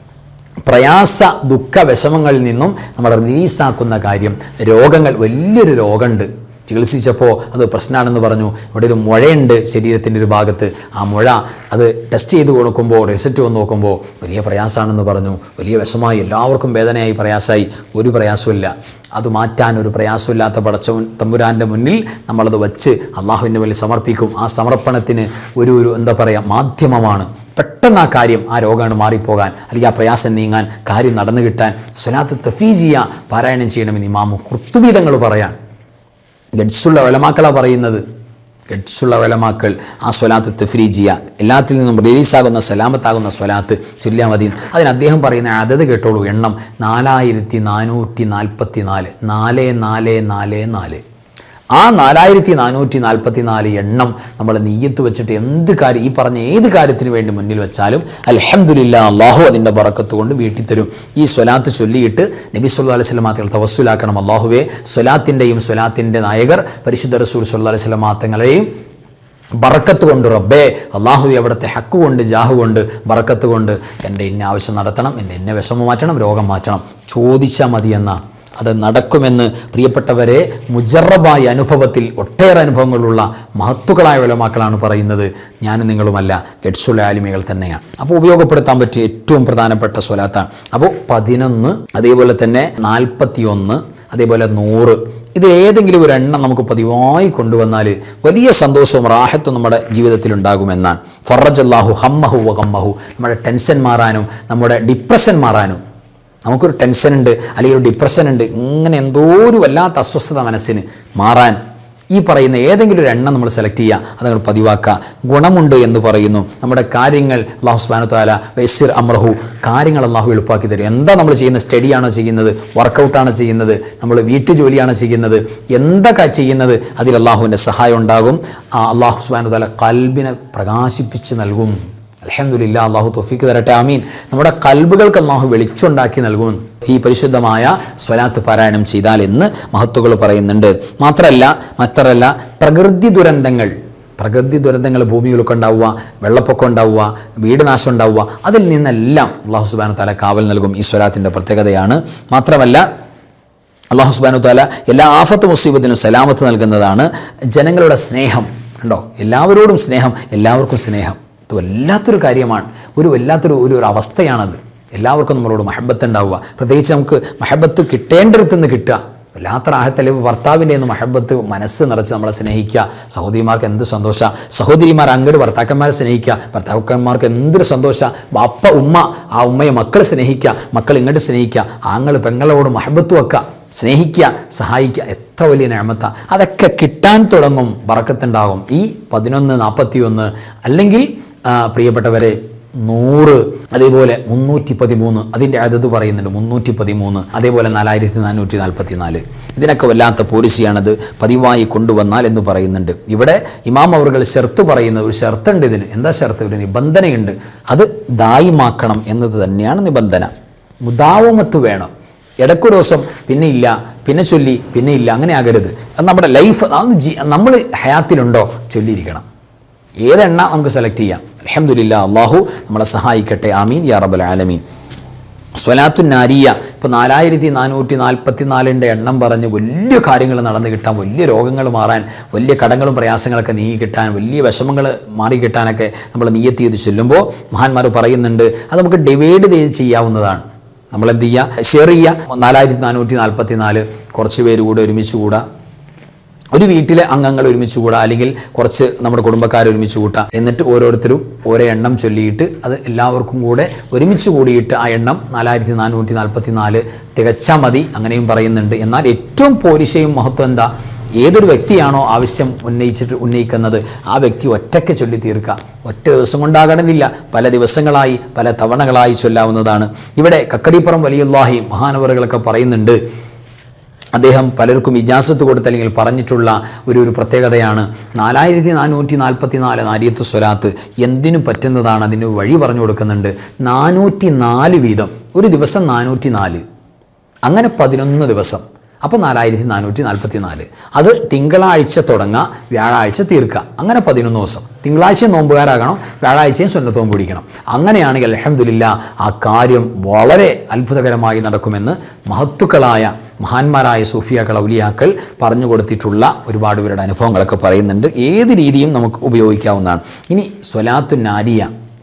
പ്രയാസ ദുഃഖ വിഷമങ്ങളിൽ നിന്നും നമ്മൾ റിലീസാക്കുന്ന കാര്യം. രോഗങ്ങൾ, വലിയൊരു രോഗമുണ്ട്, ചികിത്സിച്ചപ്പോൾ അത് പ്രശ്നമാണെന്ന് പറഞ്ഞു. ഇവിടെ ഒരു മുഴയുണ്ട് ശരീരത്തിൻ്റെ ഒരു ഭാഗത്ത്, ആ മുഴ അത് ടെസ്റ്റ് ചെയ്ത് കൊടുക്കുമ്പോൾ റിസൾട്ട് വന്ന് നോക്കുമ്പോൾ വലിയ പ്രയാസമാണെന്ന് പറഞ്ഞു. വലിയ വിഷമായി, എല്ലാവർക്കും വേദനയായി, പ്രയാസമായി. ഒരു പ്രയാസമില്ല, അത് മാറ്റാൻ ഒരു പ്രയാസമില്ലാത്ത പടച്ചവൻ തമ്പുരാൻ്റെ മുന്നിൽ നമ്മളത് വച്ച് അള്ളാഹുവിൻ്റെ മുന്നിൽ സമർപ്പിക്കും. ആ സമർപ്പണത്തിന് ഒരു ഒരു എന്താ പറയുക മാധ്യമമാണ്. പെട്ടെന്ന് ആ കാര്യം, ആ രോഗമാണ് മാറിപ്പോകാൻ, അല്ലെങ്കിൽ ആ പ്രയാസം നീങ്ങാൻ, കാര്യം നടന്നു കിട്ടാൻ സ്വലാത്ത് തഫ്രീജിയ പാരായണം ചെയ്യണമെന്ന് ഇമാം ഖുർത്തുബി തങ്ങൾ പറയാൻ. ഗഡ്സുള്ള ഉലമാക്കളാണ് പറയുന്നത്. ഗഡ്സുള്ള ഉലമാക്കൾ ആ സ്വലാത്ത് തഫ്രീജിയ, എല്ലാത്തിൽ നിന്നും റിലീസാകുന്ന സലാമത്താകുന്ന സ്വലാത്ത് ചൊല്ലിയാൽ മതി. അതിന് അദ്ദേഹം പറയുന്ന അതത് കേട്ടോളൂ, എണ്ണം നാലായിരത്തി നാനൂറ്റി നാൽപ്പത്തി നാല് നാല് നാല് നാല് നാല്. ആ നാലായിരത്തി നാനൂറ്റി നാൽപ്പത്തി നാല് എണ്ണം നമ്മൾ നീയത്ത് വെച്ചിട്ട് എന്ത് കാര്യം, ഈ പറഞ്ഞ ഏത് കാര്യത്തിന് വേണ്ടി മുന്നിൽ വെച്ചാലും അൽഹംദുലില്ലാ അള്ളാഹു അതിൻ്റെ ബറക്കത്ത് കൊണ്ട് വീട്ടിൽ തരും. ഈ സ്വലാത്ത് ചൊല്ലിയിട്ട് നബി സല്ലല്ലാഹു അലൈഹി വസല്ലം തങ്ങൾ തവസ്സുലാക്കണം. അള്ളാഹുവേ, സ്വലാത്തിൻ്റെയും സ്വലാത്തിൻ്റെ നായകർ പരിശുദ്ധ റസൂൽ സല്ലല്ലാഹു അലൈഹി വസല്ലം തങ്ങളെയും ബറക്കത്ത് കൊണ്ട് റബ്ബേ, അള്ളാഹുവേ അവിടുത്തെ ഹക്ക് കൊണ്ട് ജാഹു കൊണ്ട് ബറക്കത്ത് കൊണ്ട് എൻ്റെ ഇന്ന ആവശ്യം നടത്തണം, എൻ്റെ ഇന്ന വിഷമം മാറ്റണം, രോഗം മാറ്റണം, ചോദിച്ചാൽ മതിയെന്ന അത് നടക്കുമെന്ന് പ്രിയപ്പെട്ടവരെ മുജറബായ അനുഭവത്തിൽ ഒട്ടേറെ അനുഭവങ്ങളുള്ള മഹത്തുക്കളായ ഉലമാക്കളാണ് പറയുന്നത്. ഞാനും നിങ്ങളുമല്ല, ഗഡ്സുള്ള ആലിമികൾ തന്നെയാണ്. അപ്പോൾ ഉപയോഗപ്പെടുത്താൻ പറ്റിയ ഏറ്റവും പ്രധാനപ്പെട്ട സ്വലാത്താണ്. അപ്പോൾ പതിനൊന്ന്, അതേപോലെ തന്നെ നാൽപ്പത്തി ഒന്ന്, അതേപോലെ നൂറ്, ഇത് ഏതെങ്കിലും ഒരു എണ്ണം നമുക്ക് പതിവായി കൊണ്ടുവന്നാൽ വലിയ സന്തോഷവും റാഹത്തും നമ്മുടെ ജീവിതത്തിൽ ഉണ്ടാകുമെന്നാണ്. ഫറജല്ലാഹു ഹമ്മഹു വ ഗമ്മഹു, നമ്മുടെ ടെൻഷൻ മാറാനും നമ്മുടെ ഡിപ്രഷൻ മാറാനും. നമുക്കൊരു ടെൻഷൻ ഉണ്ട്, അല്ലെങ്കിൽ ഒരു ഡിപ്രഷൻ ഉണ്ട്, ഇങ്ങനെ എന്തോ ഒരു വല്ലാത്ത അസ്വസ്ഥത മനസ്സിന് മാറാൻ ഈ പറയുന്ന ഏതെങ്കിലും ഒരു എണ്ണം നമ്മൾ സെലക്ട് ചെയ്യുക, അത് നമ്മൾ പതിവാക്കുക. ഗുണമുണ്ട് എന്ന് പറയുന്നു. നമ്മുടെ കാര്യങ്ങൾ അല്ലാഹു സുബ്ഹാനഹു വ തആല വയസ്സിർ അമ്രഹു, കാര്യങ്ങൾ അള്ളാഹു എളുപ്പമാക്കി തരും. എന്താ നമ്മൾ ചെയ്യുന്നത്? സ്റ്റഡിയാണോ ചെയ്യുന്നത്? വർക്കൗട്ടാണോ ചെയ്യുന്നത്? നമ്മൾ വീട്ടു ജോലിയാണോ ചെയ്യുന്നത്? എന്തൊക്കെ ചെയ്യുന്നത്? അതിൽ അള്ളാഹുവിൻ്റെ സഹായം ഉണ്ടാകും. ആ അല്ലാഹു സുബ്ഹാനഹു വ തആല ഖൽബിനെ പ്രകാശിപ്പിച്ച് നൽകും. അൽഹംദുലില്ലാ, അള്ളാഹു തൗഫീഖ് തരട്ടെ, ആമീൻ. നമ്മുടെ കൽബുകൾക്ക് അള്ളാഹു വെളിച്ചുണ്ടാക്കി നൽകുമെന്ന് ഈ പരിശുദ്ധമായ സ്വലാത്ത് പാരായണം ചെയ്താൽ എന്ന് മഹത്തുക്കൾ പറയുന്നുണ്ട്. മാത്രമല്ല മറ്റല്ല പ്രകൃതി ദുരന്തങ്ങൾ പ്രകൃതി ദുരന്തങ്ങൾ ഭൂമിയിലൊക്കെ ഉണ്ടാവുക, വെള്ളപ്പൊക്കം ഉണ്ടാവുക, വീട് നാശം ഉണ്ടാവുക, അതിൽ നിന്നെല്ലാം അള്ളാഹു സുബ്ഹാനഹു വ തആല കാവൽ നൽകും. ഈ സ്വലാത്തിൻ്റെ പ്രത്യേകതയാണ്. മാത്രമല്ല അള്ളാഹു സുബ്ഹാനഹു വ തആല എല്ലാ ആഫത്ത് മുസീബത്തിനും സലാമത്ത് നൽകുന്നതാണ്. ജനങ്ങളുടെ സ്നേഹം ഉണ്ടോ? എല്ലാവരോടും സ്നേഹം, എല്ലാവർക്കും സ്നേഹം. ഇത് വല്ലാത്തൊരു കാര്യമാണ്, ഒരു വല്ലാത്തൊരു ഒരു ഒരു അവസ്ഥയാണത്. എല്ലാവർക്കും നമ്മളോട് മഹബത്ത് ഉണ്ടാവുക. പ്രത്യേകിച്ച് നമുക്ക് മഹബത്ത് കിട്ടേണ്ടടുത്ത് നിന്ന് കിട്ടുക. വല്ലാത്ത റാഹത്തല്ലേ ഭർത്താവിൻ്റെ ഒന്ന് മഹബത്ത് മനസ്സ് നിറച്ച് നമ്മളെ സ്നേഹിക്കുക. സഹോദരിമാർക്ക് എന്ത് സന്തോഷമാണ്. സഹോദരിമാർ അങ്ങോട്ട് ഭർത്താക്കന്മാരെ സ്നേഹിക്കുക. ഭർത്താക്കന്മാർക്ക് എന്തൊരു സന്തോഷമാണ്. ബാപ്പ ഉമ്മ, ആ ഉമ്മയെ മക്കൾ സ്നേഹിക്കുക, മക്കൾ ഇങ്ങോട്ട് സ്നേഹിക്കുക. ആങ്ങൾ പെങ്ങളോട് മഹബത്ത് വെക്കുക. സ്നേഹിക്കുക, സഹായിക്കുക, എത്ര വലിയ നിഅമത്താണ്. അതൊക്കെ കിട്ടാൻ തുടങ്ങും, ബറക്കത്തുണ്ടാകും. ഈ പതിനൊന്ന് നാൽപ്പത്തി ഒന്ന് അല്ലെങ്കിൽ പ്രിയപ്പെട്ടവരെ നൂറ്, അതേപോലെ മുന്നൂറ്റി പതിമൂന്ന്, അതിൻ്റെ അതത് പറയുന്നുണ്ട് മുന്നൂറ്റി പതിമൂന്ന്, അതേപോലെ നാലായിരത്തി നാനൂറ്റി നാൽപ്പത്തി നാല്. ഇതിനൊക്കെ വല്ലാത്ത പോളിസിയാണത് പതിവായി കൊണ്ടുവന്നാൽ എന്ന് പറയുന്നുണ്ട്. ഇവിടെ ഇമാം അവറുകൾ ഷർത്ത് പറയുന്ന ഒരു ഷർത്തുണ്ട് ഇതിന്. എന്താ ഷർത്ത്? ഒരു നിബന്ധനയുണ്ട്. അത് ദായിമാക്കണം എന്നത് തന്നെയാണ് നിബന്ധന. മുദാവമത്ത് വേണം. ഇടയ്ക്കൊരു ദിവസം പിന്നെ ഇല്ല, പിന്നെ ചൊല്ലി, പിന്നെ ഇല്ല, അങ്ങനെ ആകരുത്. അത് നമ്മുടെ ലൈഫ് നമ്മൾ ഹയാത്തിലുണ്ടോ ചൊല്ലിയിരിക്കണം. ഏതെണ്ണ നമുക്ക് സെലക്ട് ചെയ്യാം. അൽഹംദുലില്ലാ, അള്ളാഹു നമ്മളെ സഹായിക്കട്ടെ. ആമീൻ യാ റബ്ബൽ ആലമീൻ. സ്വലാത്തുൻ നാരിയ ഇപ്പോൾ നാലായിരത്തി നാനൂറ്റി നാൽപ്പത്തി നാലിൻ്റെ എണ്ണം പറഞ്ഞ് വലിയ കാര്യങ്ങൾ നടന്നു കിട്ടാൻ, വലിയ രോഗങ്ങൾ മാറാൻ, വലിയ കടങ്ങളും പ്രയാസങ്ങളൊക്കെ നീങ്ങി കിട്ടാൻ, വലിയ വിഷമങ്ങൾ മാറി കിട്ടാനൊക്കെ നമ്മൾ നിയ്യത്ത് ചെയ്ത് ചൊല്ലുമ്പോൾ മഹാന്മാർ പറയുന്നുണ്ട് അത് നമുക്ക് ഡിവൈഡ് ചെയ്ത് ചെയ്യാവുന്നതാണ്. നമ്മളെന്ത് ചെയ്യുക? ഷെയർ ചെയ്യുക. നാലായിരത്തി നാനൂറ്റി നാൽപ്പത്തി നാല് കുറച്ച് പേര് കൂടെ ഒരുമിച്ച് കൂടാ, ഒരു വീട്ടിലെ അംഗങ്ങൾ ഒരുമിച്ച് കൂടാ, അല്ലെങ്കിൽ കുറച്ച് നമ്മുടെ കുടുംബക്കാർ ഒരുമിച്ച് കൂട്ടാം. എന്നിട്ട് ഓരോരുത്തരും ഓരോ എണ്ണം ചൊല്ലിയിട്ട് അത് എല്ലാവർക്കും കൂടെ ഒരുമിച്ച് കൂടിയിട്ട് ആ എണ്ണം നാലായിരത്തി നാനൂറ്റി നാൽപ്പത്തി നാല് തികച്ചാൽ മതി. അങ്ങനെയും പറയുന്നുണ്ട്. എന്നാൽ ഏറ്റവും പോരിശയും മഹത്വം എന്താ? ഏതൊരു വ്യക്തിയാണോ ആവശ്യം ഉന്നയിച്ചിട്ട് ഉന്നയിക്കുന്നത് ആ വ്യക്തി ഒറ്റയ്ക്ക് ചൊല്ലി തീർക്കുക. ഒറ്റ ദിവസം കൊണ്ടാകണമെന്നില്ല, പല ദിവസങ്ങളായി പല തവണകളായി ചൊല്ലാവുന്നതാണ്. ഇവിടെ കക്കടിപ്പുറം വലിയുല്ലാഹി മഹാനവറുകളൊക്കെ പറയുന്നുണ്ട്, അദ്ദേഹം പലർക്കും ഇജാസത്ത് കൊടുത്ത് അല്ലെങ്കിൽ പറഞ്ഞിട്ടുള്ള ഒരു ഒരു പ്രത്യേകതയാണ് നാലായിരത്തി നാനൂറ്റി നാൽപ്പത്തി നാല് നാരിയത്ത് സ്വലാത്ത് എന്തിനു പറ്റുന്നതാണ്. അതിന് വഴി പറഞ്ഞു കൊടുക്കുന്നുണ്ട്. നാനൂറ്റി നാല് വീതം ഒരു ദിവസം, നാനൂറ്റി നാല്, അങ്ങനെ പതിനൊന്ന് ദിവസം, അപ്പോൾ നാലായിരത്തി നാനൂറ്റി നാൽപ്പത്തി നാല്. അത് തിങ്കളാഴ്ച തുടങ്ങുക, വ്യാഴാഴ്ച തീർക്കുക, അങ്ങനെ പതിനൊന്ന് ദിവസം. തിങ്കളാഴ്ച നോമ്പുകാരാകണം, വ്യാഴാഴ്ചയും സുന്നത്തോം പിടിക്കണം. അങ്ങനെയാണെങ്കിൽ അൽഹംദുലില്ലാ ആ കാര്യം വളരെ അത്ഭുതകരമായി നടക്കുമെന്ന് മഹത്തുക്കളായ മഹാന്മാരായ സൂഫിയാക്കൾ, ഔലിയാക്കൾ പറഞ്ഞു കൊടുത്തിട്ടുള്ള ഒരുപാട് പേരുടെ അനുഭവങ്ങളൊക്കെ പറയുന്നുണ്ട്. ഏത് രീതിയും നമുക്ക് ഉപയോഗിക്കാവുന്നതാണ്. ഇനി സ്വലാത്തുൻ നാരിയ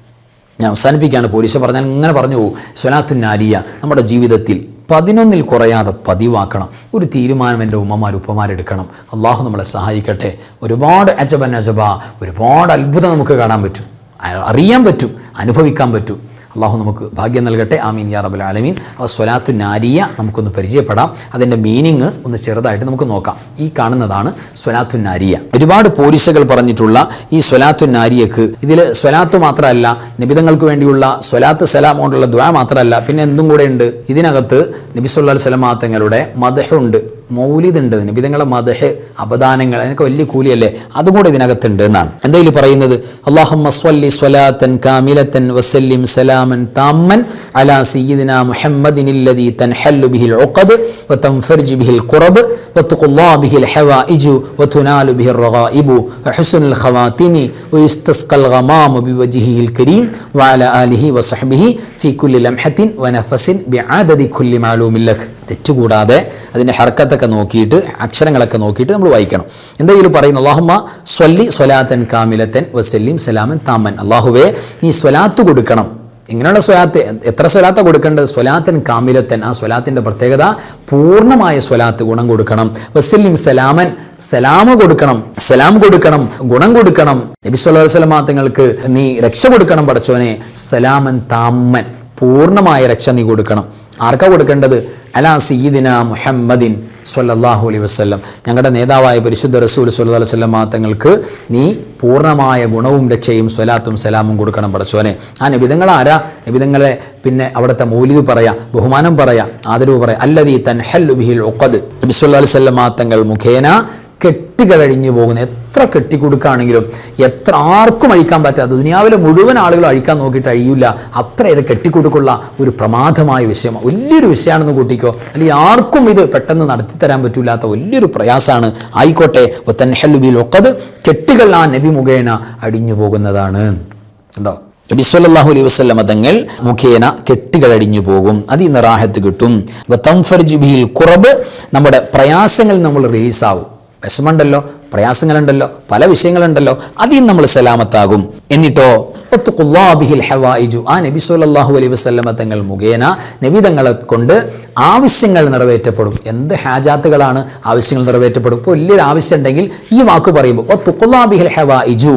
ഞാൻ അവസാനിപ്പിക്കുകയാണ്. പോലീസ് പറഞ്ഞാൽ ഇങ്ങനെ പറഞ്ഞു പോകും. സ്വലാത്തുൻ നാരിയ നമ്മുടെ ജീവിതത്തിൽ പതിനൊന്നിൽ കുറയാതെ പതിവാക്കണം. ഒരു തീരുമാനം എൻ്റെ ഉമ്മമാർ ഉപ്പമാരെടുക്കണം. അള്ളാഹു നമ്മളെ സഹായിക്കട്ടെ. ഒരുപാട് അജബൻ അജബ, ഒരുപാട് അത്ഭുതം നമുക്ക് കാണാൻ പറ്റും, അറിയാൻ പറ്റും, അനുഭവിക്കാൻ പറ്റും. അള്ളാഹു നമുക്ക് ഭാഗ്യം നൽകട്ടെ. ആമീൻ യാ റബ്ബൽ ആലമീൻ. അപ്പോൾ സ്വലാത്തു നാരിയ നമുക്കൊന്ന് പരിചയപ്പെടാം. അതിൻ്റെ മീനിങ് ഒന്ന് ചെറുതായിട്ട് നമുക്ക് നോക്കാം. ഈ കാണുന്നതാണ് സ്വലാത്തു നാരിയ. ഒരുപാട് പോരിശകൾ പറഞ്ഞിട്ടുള്ള ഈ സ്വലാത്തു നാരിയക്ക് ഇതിൽ സ്വലാത്ത് മാത്രമല്ല, നിബിതങ്ങൾക്ക് വേണ്ടിയുള്ള സ്വലാത്ത് സലാം കൊണ്ടുള്ള ദുആ മാത്രമല്ല, പിന്നെ എന്തും കൂടെ ഉണ്ട്. ഇതിനകത്ത് നബി സല്ലല്ലാഹു അലൈഹി വസല്ലം തങ്ങളുടെ മദ്ഹുണ്ട്, മൗലിദുണ്ട്, നബിതങ്ങളെ മദ്ഹ്, അപദാനങ്ങൾ, അതിനൊക്കെ വലിയ കൂലിയല്ലേ, അതും കൂടെ ഇതിനകത്തുണ്ട് എന്നാണ്. എന്തായാലും പറയുന്നത് അല്ലാഹുമ്മ സ്വല്ലി സ്വലാത്തൻ കാമിലത്തൻ വസല്ലിം സലാമൻ താമ്മൻ അലാ സയ്യിദിനാ മുഹമ്മദിനില്ലദീ തൻഹല്ലു ബിഹിൽ ഉഖദ് വതൻഫർജു ബിഹിൽ ഖുറബ് വതുഖല്ലാ ബിഹിൽ ഹവായിജു വതുനാലു ബിഹിർ റഗായിബു വഹുസ്നുൽ ഖവാതിമി വയുസ്തസ്ഖൽ ഗമാമു ബിവജ്ഹിഹിൽ കരീം വഅലാ ആലിഹി വസഹ്ബിഹി ഫീ കുല്ലി ലംഹത്തിൻ വനഫസിൻ ബിഅദദി കുല്ലി മഅലൂമിൻ ലക്. തെറ്റുകൂടാതെ അതിൻ്റെ ഹർക്കത്തൊക്കെ നോക്കിയിട്ട് അക്ഷരങ്ങളൊക്കെ നോക്കിയിട്ട് നമ്മൾ വായിക്കണം. എന്തെങ്കിലും പറയുന്നു അല്ലാഹുമ്മ സ്വല്ലി സ്വലാത്തൻ കാമിലത്തൻ വസല്ലിം സലാമൻ താമൻ. അല്ലാഹുവേ നീ സ്വലാത്ത് കൊടുക്കണം. ഇങ്ങനെയുള്ള സ്വലാത്ത് എത്ര സ്വലാത്താണ് കൊടുക്കേണ്ടത്? സ്വലാത്തൻ കാമിലത്തൻ, ആ സ്വലാത്തിൻ്റെ പ്രത്യേകത പൂർണ്ണമായ സ്വലാത്ത് ഗുണം കൊടുക്കണം. വസല്ലിം സലാമൻ, സലാമ് കൊടുക്കണം, സലാം കൊടുക്കണം, ഗുണം കൊടുക്കണം. നബി സല്ലല്ലാഹു അലൈഹി വസല്ലം തങ്ങൾക്ക് നീ രക്ഷ കൊടുക്കണം പടച്ചോനെ. സലാമൻ താമ്മൻ, പൂർണ്ണമായ രക്ഷ നീ കൊടുക്കണം. ആർക്കാ കൊടുക്കേണ്ടത്? അലാ സയ്യിദിനാ മുഹമ്മദിൻ സ്വല്ലല്ലാഹു അലൈഹി വസല്ലം, ഞങ്ങളുടെ നേതാവായ പരിശുദ്ധ റസൂൽ സ്വല്ലല്ലാഹു അലൈഹി വസല്ലം തങ്ങൾക്ക് നീ പൂർണ്ണമായ ഗുണവും രക്ഷയും സ്വലാത്തും സലാമും കൊടുക്കണം പടച്ചോനെ. ആ നബിതങ്ങൾ ആരാ? നബിതങ്ങളെ പിന്നെ അവിടുത്തെ മൗലിദ് പറയാ, ബഹുമാനം പറയാ, ആദരവ് പറയാ. അല്ലദീ തൻഹല്ലു ബിഹിൽ ഉഖദ്, നബി സല്ലല്ലാഹു അലൈഹി വസല്ലം തങ്ങൾ മുഖേന കെട്ടുകളഴിഞ്ഞു പോകുന്ന, എത്ര കെട്ടിക്കൊടുക്കുകയാണെങ്കിലും എത്ര ആർക്കും അഴിക്കാൻ പറ്റാത്ത, ദുനിയാവിലെ മുഴുവൻ ആളുകൾ അഴിക്കാൻ നോക്കിയിട്ട് അഴിയില്ല, അത്രയേറെ കെട്ടിക്കൊടുക്കുള്ള ഒരു പ്രമാദമായ വിഷയമാണ്, വലിയൊരു വിഷയമാണെന്ന് കൂട്ടിക്കോ. അല്ലെങ്കിൽ ആർക്കും ഇത് പെട്ടെന്ന് നടത്തിത്തരാൻ പറ്റില്ലാത്ത വലിയൊരു പ്രയാസമാണ്. ആയിക്കോട്ടെ, തൻഹല്ലു ബിഹിൽ ഉഖദ്, കെട്ടുകൾ ആ നബി മുഖേന അടിഞ്ഞു പോകുന്നതാണ്. ഉണ്ടോ? നബി സല്ലല്ലാഹു അലൈഹി വസല്ലം തങ്ങൾ മുഖേന കെട്ടുകൾ അടിഞ്ഞു പോകും, അതിൽ നിന്ന് റാഹത്ത് കിട്ടും. വതൻഫർജു ബിഹിൽ ഖുറബ്, നമ്മുടെ പ്രയാസങ്ങൾ നമ്മൾ റിലീസാവും. വിഷമമുണ്ടല്ലോ, പ്രയാസങ്ങളുണ്ടല്ലോ, പല വിഷയങ്ങളുണ്ടല്ലോ, അതിൽ നമ്മൾ സലാമത്താകും. എന്നിട്ടോ വതുഖല്ലാ ബിഹിൽ ഹവായിജു, ആ നബി സല്ലല്ലാഹു അലൈഹി വസല്ലം തങ്ങൾ മുഖേന നബിതങ്ങളെ കൊണ്ട് ആവശ്യങ്ങൾ നിറവേറ്റപ്പെടും. എന്ത് ഹാജാത്തുകളാണ് ആവശ്യങ്ങൾ നിറവേറ്റപ്പെടും? ഇപ്പോൾ വലിയൊരു ആവശ്യം ഉണ്ടെങ്കിൽ ഈ വാക്ക് പറയുമ്പോൾ വതുഖല്ലാ ബിഹിൽ ഹവായിജു,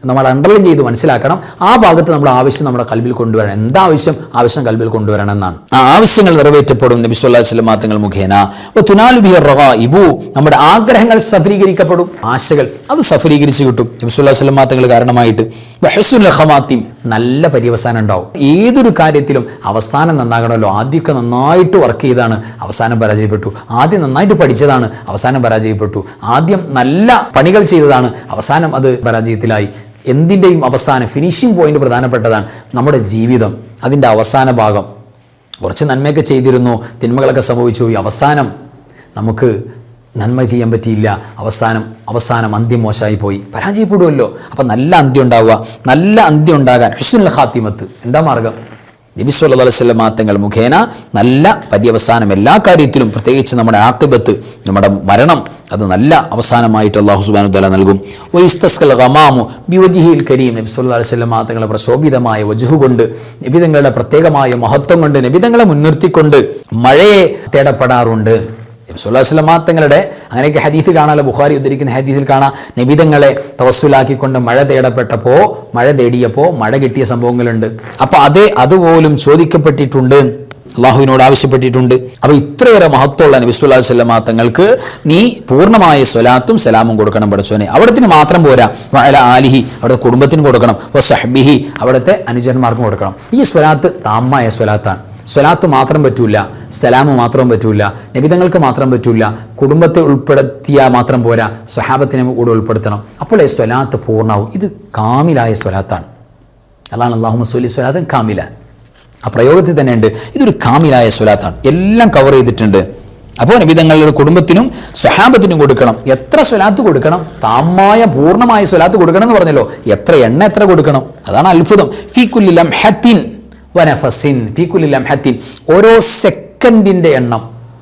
നമ്മൾ അണ്ടർലൈൻ ചെയ്ത് മനസ്സിലാക്കണം. ആ ഭാഗത്ത് നമ്മൾ ആവശ്യം നമ്മുടെ കൽബിൽ കൊണ്ടുവരണം. എന്താ ആവശ്യം? ആവശ്യം കൽബിൽ കൊണ്ടുവരണം എന്നാണ്. ആ ആവശ്യങ്ങൾ നിറവേറ്റപ്പെടും നബി സ്വല്ലല്ലാഹു അലൈഹി വസല്ലം തങ്ങൾ മുഖേന. തുനാലു ബിഹി റഗായിബു, നമ്മുടെ ആഗ്രഹങ്ങൾ സഫലീകരിക്കപ്പെടും, ആശകൾ അത് സഫലീകരിച്ച് കിട്ടും നബി സ്വല്ലല്ലാഹു അലൈഹി വസല്ലം തങ്ങൾ കാരണമായിട്ട്. വഹുസ്നുൽ ഖവാത്തിം, നല്ല പര്യവസാനം ഉണ്ടാവും. ഏതൊരു കാര്യത്തിലും അവസാനം നന്നാകണമല്ലോ. ആദ്യമൊക്കെ നന്നായിട്ട് വർക്ക് ചെയ്താണ്, അവസാനം പരാജയപ്പെട്ടു. ആദ്യം നന്നായിട്ട് പഠിച്ചതാണ്, അവസാനം പരാജയപ്പെട്ടു. ആദ്യം നല്ല പണികൾ ചെയ്തതാണ്, അവസാനം അത് പരാജയത്തിലായി. എന്തിൻ്റെയും അവസാനം ഫിനിഷിംഗ് പോയിന്റ് പ്രധാനപ്പെട്ടതാണ്. നമ്മുടെ ജീവിതം അതിൻ്റെ അവസാന ഭാഗം, കുറച്ച് നന്മയൊക്കെ ചെയ്തിരുന്നു, തിന്മകളൊക്കെ സംഭവിച്ചു, ഈ അവസാനം നമുക്ക് നന്മ ചെയ്യാൻ പറ്റിയില്ല, അവസാനം അവസാനം അന്ത്യം മോശമായി പോയി, പരാജയപ്പെടുമല്ലോ. അപ്പം നല്ല അന്ത്യം ഉണ്ടാവുക. നല്ല അന്ത്യം ഉണ്ടാകാൻ ഹുസ്നുൽ ഖാത്തിമത്ത് എന്താ മാർഗം? നബി സല്ലല്ലാഹു അലൈഹി വസല്ലം തങ്ങൾ മുഖേന നല്ല പര്യവസാനം എല്ലാ കാര്യത്തിലും, പ്രത്യേകിച്ച് നമ്മുടെ ആഖിബത്ത്, നമ്മുടെ മരണം, അത് നല്ല അവസാനമായിട്ട് അല്ലാഹു സുബ്ഹാനഹു വ തആല നൽകും. വയുസ്തസ്കൽ ഗമാമു ബിവജ്ഹിൽ കരീം, നബി സല്ലല്ലാഹു അലൈഹി വസല്ലം തങ്ങളുടെ പ്രശോഭിതമായ വജ്ഹ് കൊണ്ട്, നബി തങ്ങളുടെ പ്രത്യേകമായ മഹത്വം കൊണ്ട്, നബി തങ്ങളെ മുൻനിർത്തിക്കൊണ്ട് മഴയെ തേടപ്പെടാറുണ്ട്. നബി സല്ലല്ലാഹു അലൈഹി വസല്ലം തങ്ങളുടെ അങ്ങനെയൊക്കെ ഹദീസ് കാണാമല്ലോ, ബുഖാരി ഉദ്ധരിക്കുന്ന ഹദീസിൽ കാണാം, നബിതങ്ങളെ തവസ്സുലാക്കിക്കൊണ്ട് മഴ തേടപ്പെട്ടപ്പോൾ, മഴ തേടിയപ്പോൾ മഴ കിട്ടിയ സംഭവങ്ങളുണ്ട്. അപ്പോൾ അതേ അതുപോലും ചോദിക്കപ്പെട്ടിട്ടുണ്ട്, അള്ളാഹുവിനോട് ആവശ്യപ്പെട്ടിട്ടുണ്ട്. അപ്പോൾ ഇത്രയേറെ മഹത്വമുള്ള നബി സല്ലല്ലാഹു അലൈഹി വസല്ലം തങ്ങൾക്ക് നീ പൂർണ്ണമായ സ്വലാത്തും സലാമും കൊടുക്കണം പഠിച്ചോനെ. അവിടത്തിന് മാത്രം പോരാ, വഅല ആലിഹി, അവിടുത്തെ കുടുംബത്തിന് കൊടുക്കണം, വസഹ്ബിഹി, അവിടുത്തെ അനുജന്മാർക്കും കൊടുക്കണം. ഈ സ്വലാത്ത് താമായ സ്വലാത്താണ്. സ്വലാത്ത് മാത്രം പറ്റൂല, സലാമ് മാത്രം പറ്റൂല, നബിതങ്ങൾക്ക് മാത്രം പറ്റൂല, കുടുംബത്തെ ഉൾപ്പെടുത്തിയാൽ മാത്രം പോരാ, സ്വഹാബത്തിനെ കൂടെ ഉൾപ്പെടുത്തണം. അപ്പോൾ ഈ സ്വലാത്ത് പൂർണ്ണമാവും. ഇത് കാമിലായ സ്വലാത്താണ്. അതാണ് അല്ലാഹുമ്മ സ്വല്ലി സ്വലാത്തൻ കാമില. ആ പ്രയോഗത്തിൽ തന്നെ ഉണ്ട്, ഇതൊരു കാമിലായ സ്വലാത്താണ്, എല്ലാം കവർ ചെയ്തിട്ടുണ്ട്. അപ്പോൾ നബിതങ്ങളുടെ കുടുംബത്തിനും സ്വഹാബത്തിനും കൊടുക്കണം. എത്ര സ്വലാത്ത് കൊടുക്കണം? താമായ പൂർണ്ണമായ സ്വലാത്ത് കൊടുക്കണം എന്ന് പറഞ്ഞല്ലോ. എത്ര എണ്ണ എത്ര കൊടുക്കണം? അതാണ് അത്ഭുതം. ഫീ കുല്ലി ലംഹത്തിൻ വനഫസിൻ, ഫീ കുല്ലി ലംഹത്തിൻ, ഓരോ സെക്കൻഡിൻ്റെ എണ്ണം,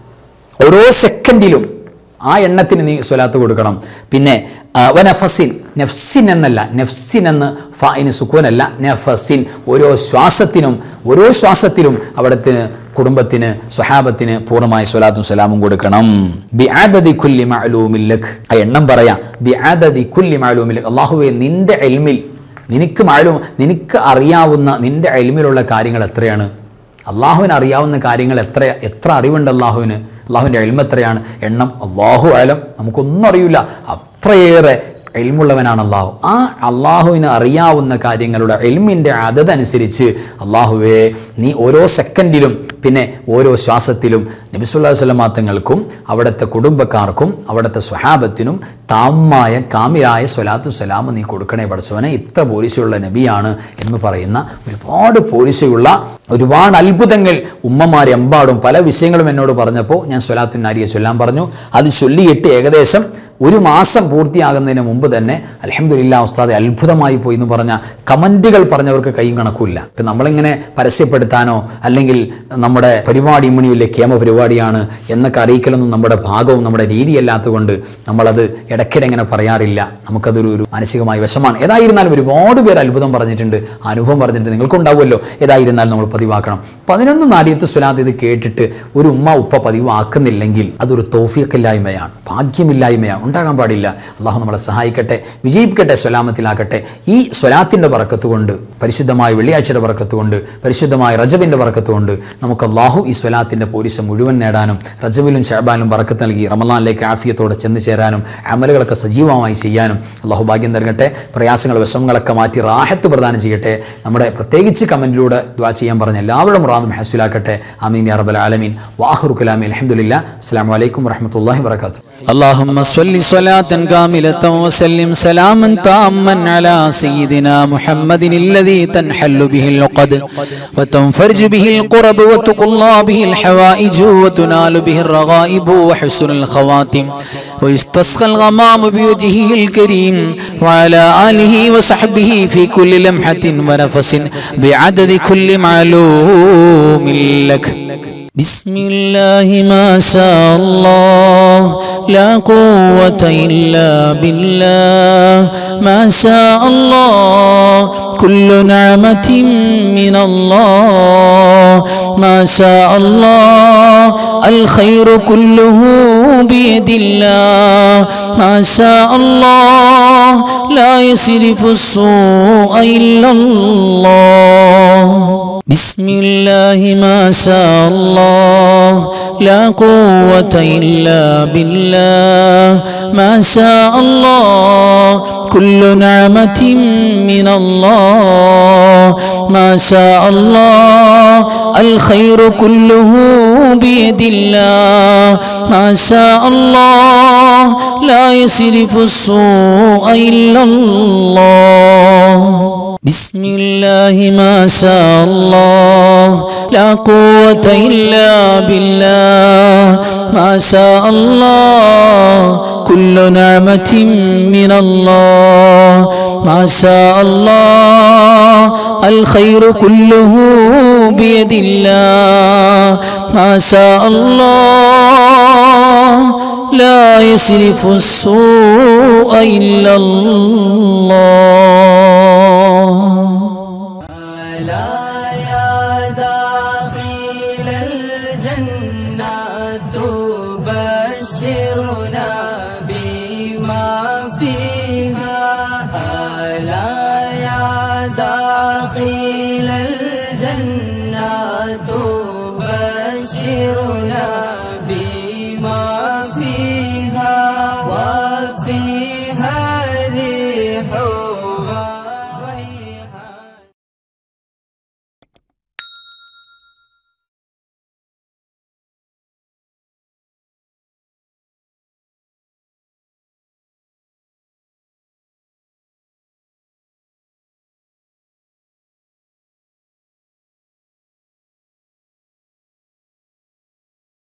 ഓരോ സെക്കൻഡിലും ആ എണ്ണത്തിന് നീ സ്വലാത്ത് കൊടുക്കണം. പിന്നെ വനഫസിൻ, നഫ്സിൻ എന്നല്ല, നഫ്സിൻ എന്ന് ഫായിന് സുക്കൂനല്ല, നഫസിൻ, ഓരോ ശ്വാസത്തിനും ഓരോ ശ്വാസത്തിലും അവിടുത്തെ കുടുംബത്തിന് സ്വഹാബത്തിന് പൂർണ്ണമായ സ്വലാത്തും സലാമും കൊടുക്കണം. ബിഅദദി കുല്ലി മഅലൂമിൻ ലക്, ആ എണ്ണം പറയാം. ബിഅദദി കുല്ലി മഅലൂമിൻ ലക്, അല്ലാഹുവേ നിന്റെ ഇൽമിൽ, നിനക്ക് മാലൂം, നിനക്ക് അറിയാവുന്ന നിന്റെ ഇൽമിലുള്ള കാര്യങ്ങൾ എത്രയാണ്? അള്ളാഹുവിന് അറിയാവുന്ന കാര്യങ്ങൾ എത്ര എത്ര അറിവുണ്ട് അള്ളാഹുവിന്? അള്ളാഹുവിൻ്റെ ഇൽമ എത്രയാണ്? എണ്ണം അള്ളാഹു അലം, നമുക്കൊന്നും അറിയില്ല, അത്രയേറെ ഇൽമുള്ളവനാണ് അള്ളാഹു. ആ അള്ളാഹുവിന് അറിയാവുന്ന കാര്യങ്ങളുടെ ഇൽമിൻ്റെ അതനുസരിച്ച് അള്ളാഹുവേ നീ ഓരോ സെക്കൻഡിലും പിന്നെ ഓരോ ശ്വാസത്തിലും നബി സല്ലല്ലാഹു അലൈഹി വസല്ലം തങ്ങൾക്കും അവിടുത്തെ കുടുംബക്കാർക്കും അവിടുത്തെ സ്വഹാബത്തിനും താമായ കാമിലായ സ്വലാത്തു സലാം നീ കൊടുക്കണേ പഠിച്ചവനെ. ഇത്ര പോലീശയുള്ള നബിയാണ് എന്ന് പറയുന്ന ഒരുപാട് പോലീശയുള്ള ഒരുപാട് അത്ഭുതങ്ങൾ ഉമ്മമാർ എമ്പാടും പല വിഷയങ്ങളും എന്നോട് പറഞ്ഞപ്പോൾ ഞാൻ സ്വലാത്തു നാരിയെ ചൊല്ലാൻ പറഞ്ഞു. അത് ചൊല്ലിയിട്ട് ഏകദേശം ഒരു മാസം പൂർത്തിയാകുന്നതിന് മുമ്പ് തന്നെ അൽഹംദുലില്ലാഹ് ഉസ്താദെ അത്ഭുതമായി പോയി എന്ന് പറഞ്ഞ കമൻറ്റുകൾ പറഞ്ഞവർക്ക് കൈയും കണക്കില്ല. നമ്മളിങ്ങനെ പരസ്യപ്പെടുത്താനോ അല്ലെങ്കിൽ നമ്മുടെ പരിപാടി ഇമ്മിണിയിലെ കേമ പരിപാടിയാണ് എന്നൊക്കെ അറിയിക്കലൊന്നും നമ്മുടെ ഭാഗവും നമ്മുടെ രീതിയല്ലാത്തതുകൊണ്ട് നമ്മളത് ഇടയ്ക്കിടെ ഇങ്ങനെ പറയാറില്ല. നമുക്കതൊരു ഒരു മാനസികമായ വിഷമാണ്. ഏതായിരുന്നാലും ഒരുപാട് പേര് അത്ഭുതം പറഞ്ഞിട്ടുണ്ട്, അനുഭവം പറഞ്ഞിട്ടുണ്ട്, നിങ്ങൾക്കുണ്ടാവുമല്ലോ. ഏതായിരുന്നാലും നമ്മൾ പതിവാക്കണം. പതിനൊന്ന് നാലിയത്ത് സ്വലാത്ത് ഇത് കേട്ടിട്ട് ഒരു ഉമ്മ ഉപ്പ പതിവാക്കുന്നില്ലെങ്കിൽ അതൊരു തൗഫീഖില്ലായ്മയാണ്, ഭാഗ്യമില്ലായ്മയാണ്, ഉണ്ടാകാൻ പാടില്ല. അള്ളാഹു നമ്മളെ സഹായിക്കട്ടെ, വിജയിപ്പിക്കട്ടെ, സ്വലാമത്തിലാക്കട്ടെ. ഈ സ്വലാത്തിൻ്റെ ബറക്കത്ത് കൊണ്ട്, പരിശുദ്ധമായ വെള്ളിയാഴ്ചയുടെ ബറക്കത്ത് കൊണ്ട്, പരിശുദ്ധമായ റജബിൻ്റെ ബറക്കത്ത് കൊണ്ട് നമുക്ക് അള്ളാഹു ഈ സ്വലാത്തിൻ്റെ പോരിശ മുഴുവൻ നേടാനും റജബിലും ശഅബാനിലും ബറക്കത്ത് നൽകി റമളാനിലേക്ക് ആഫിയത്തോടെ ചെന്ന് ചേരാനും അമലുകളൊക്കെ സജീവമായി ചെയ്യാനും അള്ളാഹു ഭാഗ്യം നൽകട്ടെ. പ്രയാസങ്ങൾ വിഷമങ്ങളൊക്കെ മാറ്റി റാഹത്ത് പ്രദാനം ചെയ്യട്ടെ. നമ്മുടെ പ്രത്യേകിച്ച് കമൻറ്റിലൂടെ ദുആ ചെയ്യാൻ പറഞ്ഞ എല്ലാവരുടെ മുറാദും ഹസ്വിലാക്കട്ടെ. ആമീൻ യാ റബ്ബൽ ആലമീൻ. വആഖിറു കലാമി അൽഹംദുലില്ലാഹ്. അസ്സലാമു അലൈക്കും വറഹ്മത്തുള്ളാഹി വബറകാതുഹു. اللهم صل صلاة كاملة وسلم سلاما تاما على سيدنا محمد الذي تنحل به العقد وتنفرج به القرب وتقضى به الحوائج وتنال به الرغائب وحسن الخواتم ويستسقى الغمام بوجهه الكريم وعلى آله وصحبه في كل لمحة ونفس بعدد كل معلوم لك. بسم الله ما شاء الله لا قوة إلا بالله ما شاء الله كل نعمة من الله ما شاء الله الخير كله بيد الله ما شاء الله لا يصرف السوء إلا الله بسم الله ما شاء الله لا قوة إلا بالله ما شاء الله كل نعمة من الله ما شاء الله الخير كله بيد الله ما شاء الله لا يصرف السوء إلا الله بسم الله ما شاء الله لا قوة إلا بالله ما شاء الله كل نعمة من الله ما شاء الله الخير كله بيد الله ما شاء الله لا يصرف السوء إلا الله ألا يا داخل الجنة تبشر